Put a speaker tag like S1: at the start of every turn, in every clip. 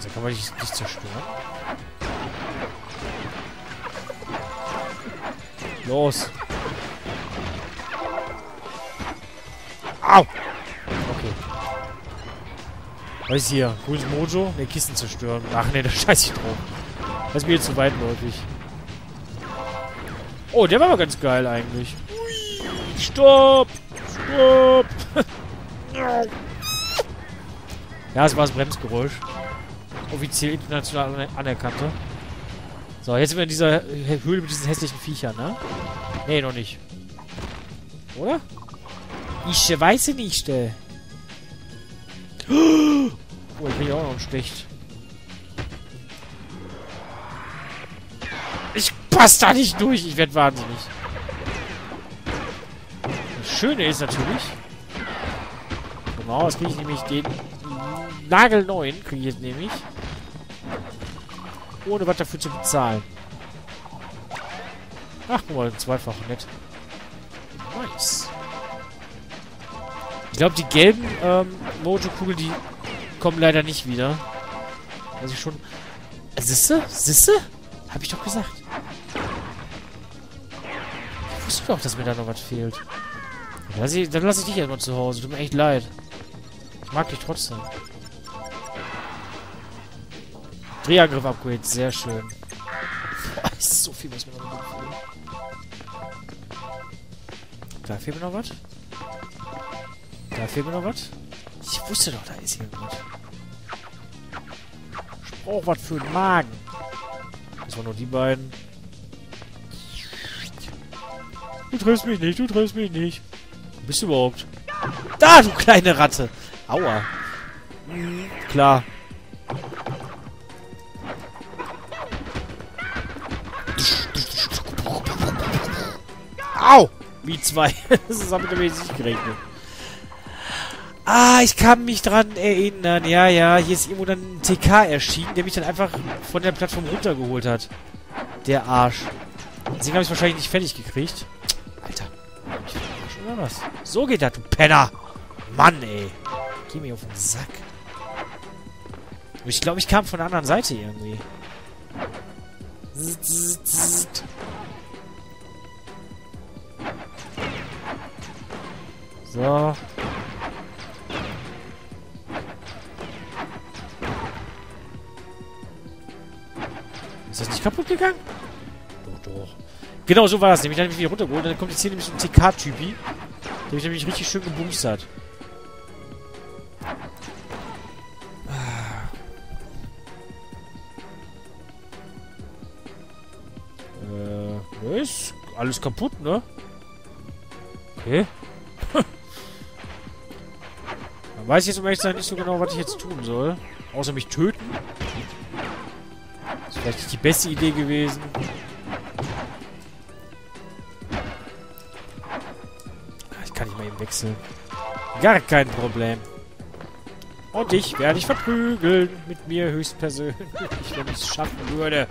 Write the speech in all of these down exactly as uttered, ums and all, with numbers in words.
S1: Da kann man dich nicht zerstören. Los. Au! Okay. Was ist hier? Grünes Mojo? Ne, Kisten zerstören. Ach ne, da scheiß ich drauf. Das ist mir jetzt zu weitläufig. Oh, der war aber ganz geil eigentlich. Ui, stopp! Stopp! Ja, es war das Bremsgeräusch. Offiziell international anerkannte. So, jetzt sind wir in dieser Höhle mit diesen hässlichen Viechern, ne? Ne, noch nicht. Oder? Ich äh, weiß nicht, äh. Oh, ich bin ja auch noch schlecht. Ich passe da nicht durch. Ich werde wahnsinnig. Das Schöne ist natürlich... Genau, jetzt kriege ich nämlich den nagelneuen. Kriege ich jetzt nämlich. Ohne was dafür zu bezahlen. Ach, guck mal, zweifach nett. Nice. Ich glaube, die gelben ähm, Mojo-Kugeln, die kommen leider nicht wieder. Also ich schon... Sisse? Sisse? Hab ich doch gesagt. Ich wusste doch, dass mir da noch was fehlt. Dann lasse ich, dann lass ich dich erstmal zu Hause. Tut mir echt leid. Ich mag dich trotzdem. Drehangriff-Upgrade, sehr schön. Boah, ist so viel, was mir noch fehlt. Da fehlt mir noch was. Da fehlt mir noch was. Ich wusste doch, da ist irgendwas. Ich brauch was für den Magen. Das waren nur die beiden. Du triffst mich nicht, du triffst mich nicht. Wo bist du überhaupt? Da, du kleine Ratte. Aua. Mhm, klar. Au! Wie zwei. Das habe ich damit nicht gerechnet. Ah, ich kann mich dran erinnern. Ja, ja, hier ist irgendwo dann ein T K erschienen, der mich dann einfach von der Plattform runtergeholt hat. Der Arsch. Deswegen habe ich es wahrscheinlich nicht fertig gekriegt. Alter. Ich verarsch oder was? So geht das, du Penner. Mann, ey. Geh mir auf den Sack. Ich glaube, ich kam von der anderen Seite irgendwie. So. Ist das nicht kaputt gegangen? Doch, doch. Genau, so war das nämlich. Dann habe ich mich wieder runtergeholt. Dann kommt jetzt hier nämlich so ein T K-Typi. Der mich nämlich richtig schön gebumst hat. Äh, ist alles kaputt, ne? Okay. Dann weiß ich jetzt um ehrlich zu sein nicht so genau, was ich jetzt tun soll. Außer mich töten. Das ist vielleicht nicht die beste Idee gewesen. Ich kann nicht mal eben wechseln. Gar kein Problem. Und ich werde dich verprügeln. Mit mir höchstpersönlich, wenn ich es schaffen würde.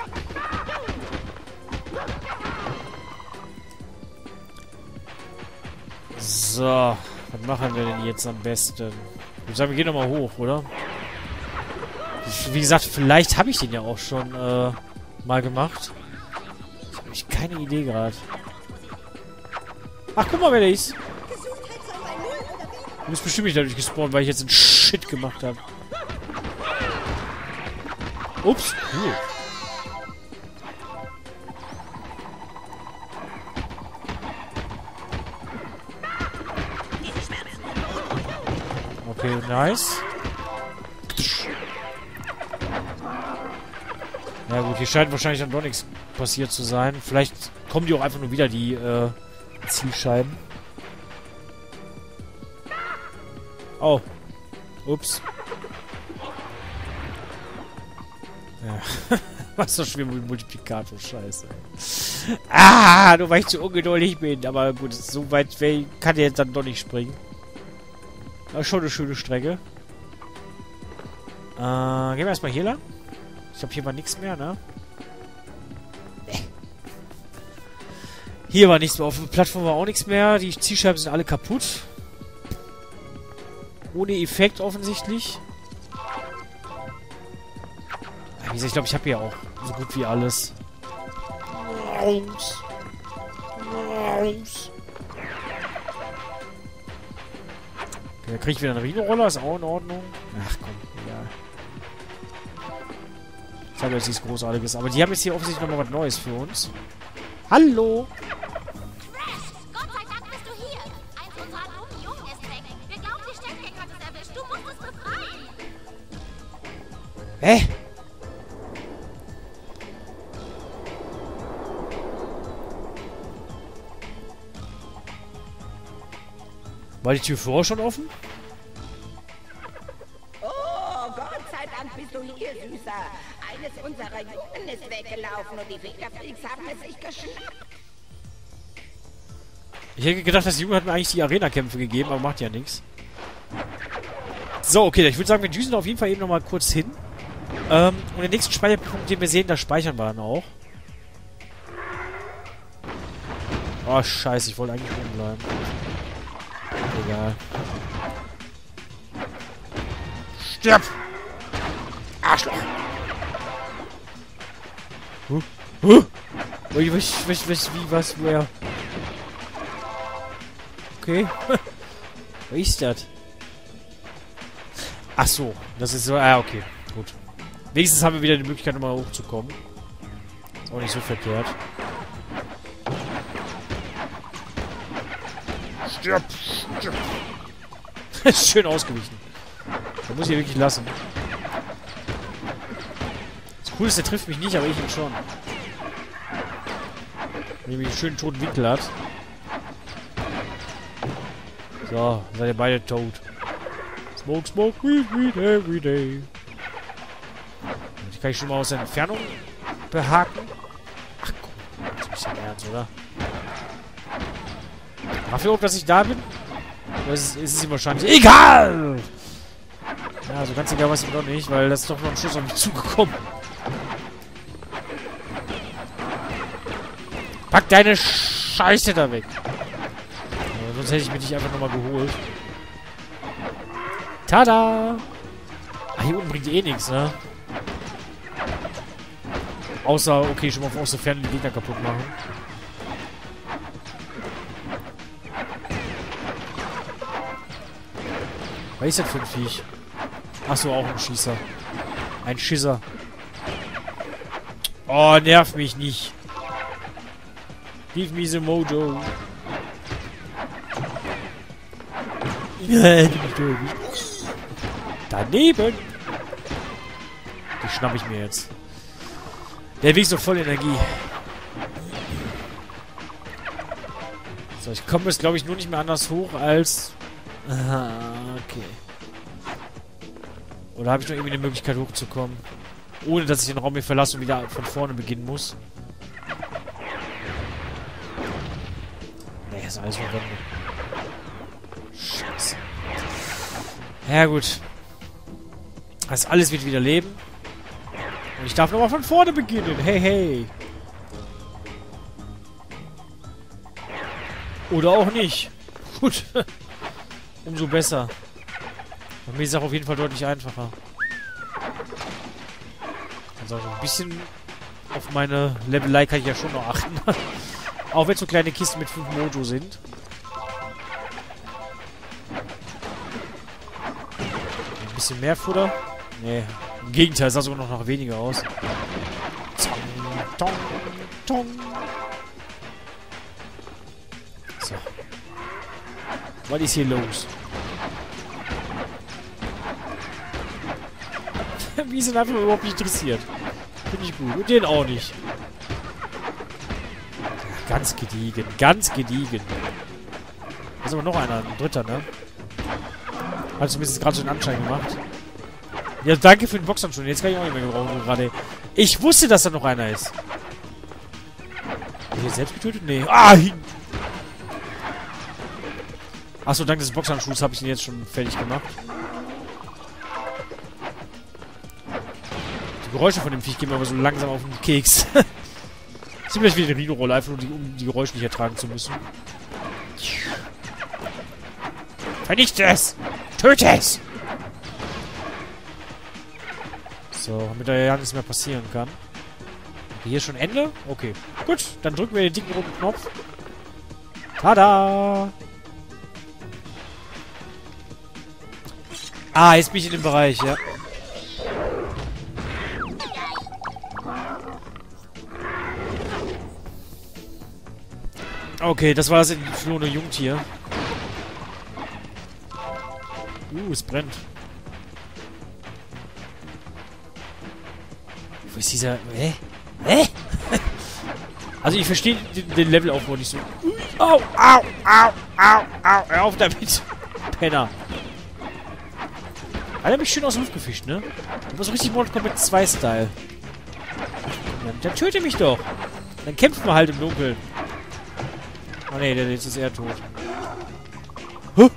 S1: So. Was machen wir denn jetzt am besten? Ich würde sagen, wir gehen nochmal hoch, oder? Wie gesagt, vielleicht habe ich den ja auch schon äh, mal gemacht. Ich habe echt keine Idee gerade. Ach, guck mal, wer der ist. Du bist bestimmt nicht dadurch gespawnt, weil ich jetzt einen Shit gemacht habe. Ups, cool. Okay, nice. Na gut, hier scheint wahrscheinlich dann doch nichts passiert zu sein. Vielleicht kommen die auch einfach nur wieder, die äh, Zielscheiben. Oh. Ups. Ja. Was so schwer mit Multiplikator, scheiße. Ah, nur weil ich zu ungeduldig bin. Aber gut, so weit kann der jetzt dann doch nicht springen. Aber schon eine schöne Strecke. Äh, gehen wir erstmal hier lang. Ich glaube, hier war nichts mehr, ne? Nee. Hier war nichts mehr. Auf der Plattform war auch nichts mehr. Die Zielscheiben sind alle kaputt. Ohne Effekt offensichtlich. Ich glaube, ich habe hier auch so gut wie alles. Raus. Raus. Okay, da kriege ich wieder einen Rhino-Roller. Ist auch in Ordnung. Ach komm, egal. Ich habe jetzt nichts Großartiges. Aber die haben jetzt hier offensichtlich nochmal was Neues für uns. Hallo!
S2: Crash! Gott sei Dank bist du hier! Ein total dummer Junge ist weg. Wir glauben, die Steckgang hat es erwischt. Du musst es befreien!
S1: Hä? War die Tür vorher schon offen?
S3: Oh, Gott sei Dank bist du hier, Süßer. Eines unserer Jungen ist weggelaufen und die Fingerfreaks haben es sich geschnappt.
S1: Ich hätte gedacht, das Junge hat mir eigentlich die Arena-Kämpfe gegeben, aber macht ja nichts. So, okay, ich würde sagen, wir düsen auf jeden Fall eben nochmal kurz hin. Ähm, und den nächsten Speicherpunkt, den wir sehen, da speichern wir dann auch. Oh, scheiße, ich wollte eigentlich oben bleiben. Egal. Stirb! Arschloch! Huh? Huh? Was, was, was, wie, was, woher? Okay. Was ist das? Ach so, das ist so, ah, okay, gut. Wenigstens haben wir wieder die Möglichkeit, nochmal hochzukommen. Ist auch nicht so verkehrt. Stirb! Stirb! Ist schön ausgewichen. Da muss ich ja wirklich lassen. Das Coole ist, der trifft mich nicht, aber ich ihn schon. Wenn er einen schönen toten Winkel hat. So, seid ihr beide tot. Smoke, smoke, weed, weed, every day. Die kann ich schon mal aus der Entfernung behaken. Ach komm, das ist ein bisschen ernst, oder? Dafür auch, dass ich da bin? Oder ist, ist es ihm wahrscheinlich egal! Ja, so ganz egal was ihm doch nicht, weil das ist doch noch ein Schuss auf mich zugekommen. Pack deine Scheiße da weg! Ja, sonst hätte ich mir dich einfach nochmal geholt. Tada! Ah, hier unten bringt eh nichts, ne? Außer, okay, schon mal aus der Ferne die Gegner kaputt machen. Was ist das für ein Viech? Achso, auch ein Schießer. Ein Schisser. Oh, nerv mich nicht. Give me the mojo. Daneben. Die schnapp ich mir jetzt. Der Weg so voll Energie. So, ich komme jetzt, glaube ich, nur nicht mehr anders hoch als... Aha, okay. Oder habe ich noch irgendwie eine Möglichkeit hochzukommen? Ohne, dass ich den Raum hier verlasse und wieder von vorne beginnen muss. Nee, ist alles verwendet. Scheiße. Ja, gut. Das alles wird wieder leben. Und ich darf nochmal von vorne beginnen. Hey, hey. Oder auch nicht. Gut. Umso besser. Bei mir ist es auch auf jeden Fall deutlich einfacher. Also ein bisschen auf meine Levelei kann ich ja schon noch achten. Auch wenn es so kleine Kisten mit fünf Mojo sind. Ein bisschen mehr Futter? Nee. Im Gegenteil, es sah sogar noch nach weniger aus. Zong, tong, tong. So. Was ist hier los? Wir sind einfach überhaupt nicht interessiert. Finde ich gut. Und den auch nicht. Ja, ganz gediegen. Ganz gediegen. Da ist aber noch einer. Ein dritter, ne? Hat zumindest gerade so einen Anschein gemacht. Ja, danke für den Boxhandschuh. Jetzt kann ich auch nicht mehr gebrauchen gerade. Ich wusste, dass da noch einer ist. Hat er hier selbst getötet? Nee. Ah! Hin. Achso, dank des Boxhandschuhs habe ich ihn jetzt schon fertig gemacht. Die Geräusche von dem Viech gehen mir aber so langsam auf den Keks. Ich nehme gleich wieder den Rhino-Roller, einfach nur die, um die Geräusche nicht ertragen zu müssen. Vernichte es! Töte es! So, damit da ja nichts mehr passieren kann. Hier ist schon Ende? Okay. Gut, dann drücken wir den dicken roten Knopf. Tada! Ah, jetzt bin ich in dem Bereich, ja. Okay, das war das entflohene Jungtier. Uh, es brennt. Wo ist dieser... Hä? Hä? Also ich verstehe den, den Levelaufbau nicht so. Au, au, au, au, au. Hör auf damit. Penner. Hat er mich schön aus der Luft gefischt, ne? Aber so richtig Mortal Kombat zwei Style. Dann, dann töte mich doch. Dann kämpfen wir halt im Dunkeln. Oh ne, jetzt ist er tot. Huh?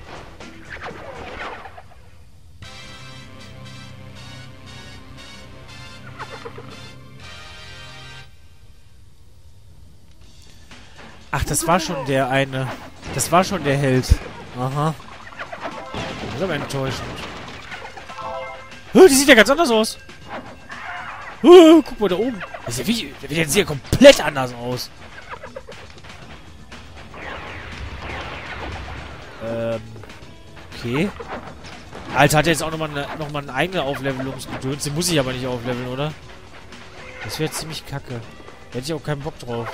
S1: Ach, das war schon der eine. Das war schon der Held. Aha. Das ist aber enttäuschend. Huh, die sieht ja ganz anders aus. Huh, guck mal da oben. Das sieht ja, wie, der sieht ja komplett anders aus. Ähm. Okay. Alter, hat er jetzt auch nochmal eine, noch mal eine eigene Auflevelungsgedöns. Den muss ich aber nicht aufleveln, oder? Das wäre ziemlich kacke. Da hätte ich auch keinen Bock drauf.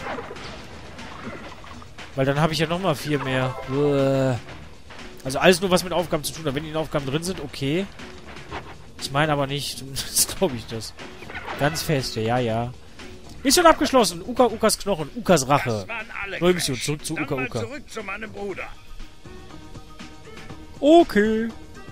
S1: Weil dann habe ich ja nochmal vier mehr. Uah. Also alles nur, was mit Aufgaben zu tun hat. Wenn die Aufgaben drin sind, okay. Ich meine aber nicht. Das glaube ich das. Ganz feste, ja, ja. Mission abgeschlossen. Uka, Ukas Knochen. Ukas Rache. Neue Mission. Zurück zu Uka, Uka.
S4: Zurück zu meinem Bruder.
S1: Okay.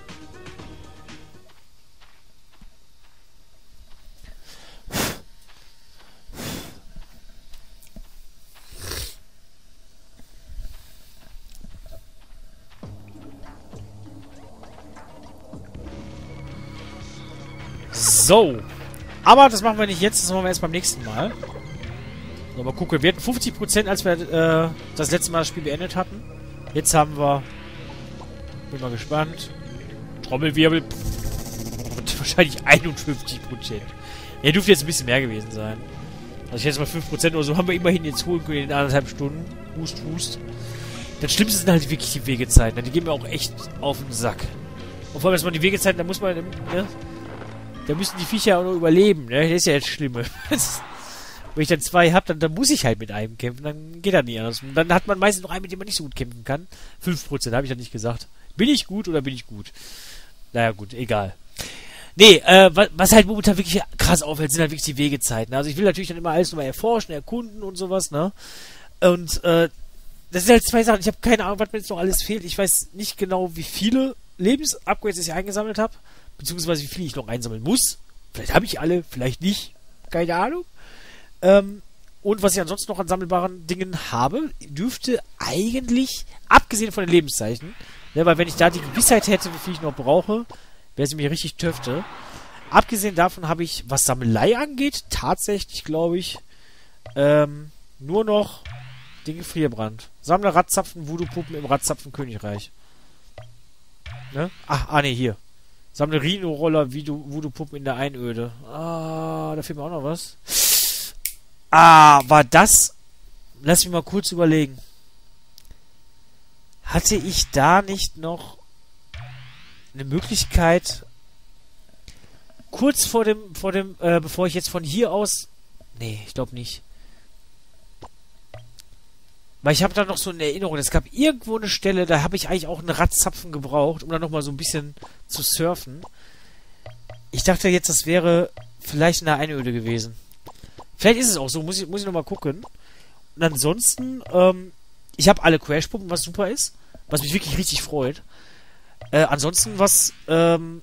S1: So. Aber das machen wir nicht jetzt, das machen wir erst beim nächsten Mal. So, mal gucken. Wir hatten fünfzig Prozent, als wir äh, das letzte Mal das Spiel beendet hatten. Jetzt haben wir... Bin mal gespannt. Trommelwirbel. Und wahrscheinlich einundfünfzig Prozent. Ja, dürfte jetzt ein bisschen mehr gewesen sein. Also ich hätte mal fünf Prozent oder so haben wir immerhin jetzt holen können in anderthalb Stunden. Hust, hust. Das Schlimmste sind halt wirklich die Wegezeiten. Die gehen mir auch echt auf den Sack. Und vor allem, dass man die Wegezeiten, da muss man... Ne, da müssen die Viecher auch noch überleben, ne? Das ist ja jetzt Schlimme. Wenn ich dann zwei habe, dann, dann muss ich halt mit einem kämpfen. Dann geht das nicht anders. Und dann hat man meistens noch einen, mit dem man nicht so gut kämpfen kann. fünf Prozent, habe ich ja nicht gesagt. Bin ich gut oder bin ich gut? Naja, gut, egal. Nee, äh, was, was halt momentan wirklich krass auffällt, sind halt wirklich die Wegezeiten. Also ich will natürlich dann immer alles nochmal erforschen, erkunden und sowas, ne? Und, äh, das sind halt zwei Sachen. Ich habe keine Ahnung, was mir jetzt noch alles fehlt. Ich weiß nicht genau, wie viele Lebensupgrades ich eingesammelt habe. Beziehungsweise wie viele ich noch einsammeln muss. Vielleicht habe ich alle, vielleicht nicht. Keine Ahnung. Ähm, und was ich ansonsten noch an sammelbaren Dingen habe, dürfte eigentlich, abgesehen von den Lebenszeichen, ne, weil wenn ich da die Gewissheit hätte, wie viel ich noch brauche, wäre sie mir richtig töfte. Abgesehen davon habe ich, was Sammelei angeht, tatsächlich, glaube ich, ähm, nur noch den Gefrierbrand. Sammle Radzapfen, Voodoo-Puppen im Radzapfen-Königreich. Ne? Ach, ah, ne, hier. Sammle Rhino-Roller, Voodoo-Puppen in der Einöde. Ah, da fehlt mir auch noch was. Ah, war das... Lass mich mal kurz überlegen. Hatte ich da nicht noch eine Möglichkeit, kurz vor dem, vor dem, äh, bevor ich jetzt von hier aus... Nee, ich glaube nicht. Weil ich habe da noch so eine Erinnerung, es gab irgendwo eine Stelle, da habe ich eigentlich auch einen Radzapfen gebraucht, um dann nochmal so ein bisschen zu surfen. Ich dachte jetzt, das wäre vielleicht in der Einöde gewesen. Vielleicht ist es auch so, muss ich, muss ich nochmal gucken. Und ansonsten, ähm, ich habe alle Crash-Puppen, was super ist, was mich wirklich richtig freut. Äh, ansonsten, was ähm,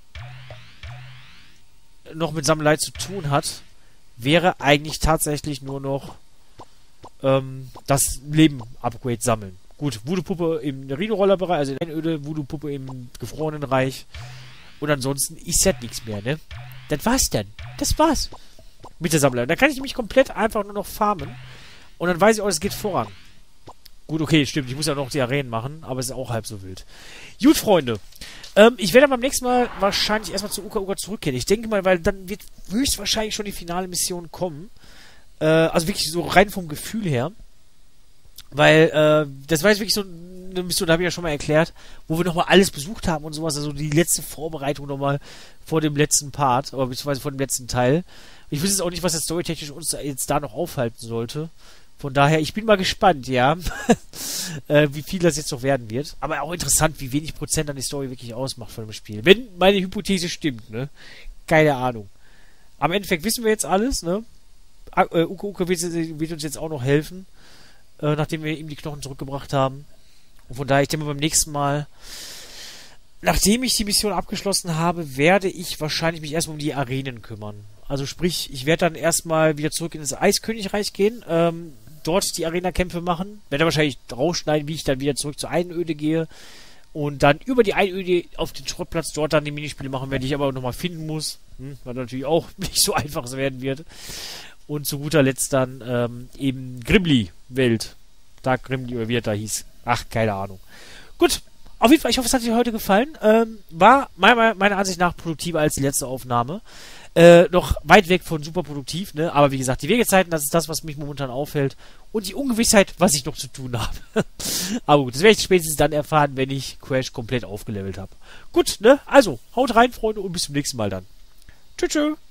S1: noch mit Sammelei zu tun hat, wäre eigentlich tatsächlich nur noch Ähm, das Leben-Upgrade sammeln. Gut, Voodoo-Puppe im Rhino-Roller-Bereich, also in der Einöde, Voodoo-Puppe im gefrorenen Reich. Und ansonsten ist ja nichts mehr, ne? Das war's dann. Das war's. Mit der Sammlung. Da kann ich mich komplett einfach nur noch farmen. Und dann weiß ich auch, es geht voran. Gut, okay, stimmt. Ich muss ja noch die Arenen machen, aber es ist auch halb so wild. Gut, Freunde. Ähm, ich werde beim nächsten Mal wahrscheinlich erstmal zu Uka Uka zurückkehren. Ich denke mal, weil dann wird höchstwahrscheinlich schon die finale Mission kommen. Äh, also wirklich so rein vom Gefühl her. Weil, äh, das war jetzt wirklich so eine Mission, da habe ich ja schon mal erklärt, wo wir nochmal alles besucht haben und sowas. Also die letzte Vorbereitung nochmal vor dem letzten Part, oder beziehungsweise vor dem letzten Teil. Ich weiß jetzt auch nicht, was jetzt storytechnisch uns jetzt da noch aufhalten sollte. Von daher, ich bin mal gespannt, ja, äh, wie viel das jetzt noch werden wird. Aber auch interessant, wie wenig Prozent dann die Story wirklich ausmacht von dem Spiel. Wenn meine Hypothese stimmt, ne? Keine Ahnung. Am Endeffekt wissen wir jetzt alles, ne? Äh, Uka Uka wird, wird uns jetzt auch noch helfen, äh, nachdem wir ihm die Knochen zurückgebracht haben. Und von daher, ich denke mal beim nächsten Mal, nachdem ich die Mission abgeschlossen habe, werde ich wahrscheinlich mich erstmal um die Arenen kümmern. Also sprich, ich werde dann erstmal wieder zurück in das Eiskönigreich gehen, ähm, dort die Arena-Kämpfe machen, werde wahrscheinlich rausschneiden, wie ich dann wieder zurück zur Einöde gehe und dann über die Einöde auf den Schrottplatz dort dann die Minispiele machen werde, die ich aber nochmal finden muss, hm, was natürlich auch nicht so einfach werden wird. Und zu guter Letzt dann ähm, eben Grimly-Welt. Dark Grimly oder wie er da hieß. Ach, keine Ahnung. Gut, auf jeden Fall, ich hoffe, es hat euch heute gefallen. Ähm, war meiner, meiner Ansicht nach produktiver als die letzte Aufnahme. Äh, noch weit weg von super produktiv, ne? Aber wie gesagt, die Wegezeiten, das ist das, was mich momentan auffällt. Und die Ungewissheit, was ich noch zu tun habe. Aber gut, das werde ich spätestens dann erfahren, wenn ich Crash komplett aufgelevelt habe. Gut, ne? Also, haut rein, Freunde, und bis zum nächsten Mal dann. Tschüss, tschüss.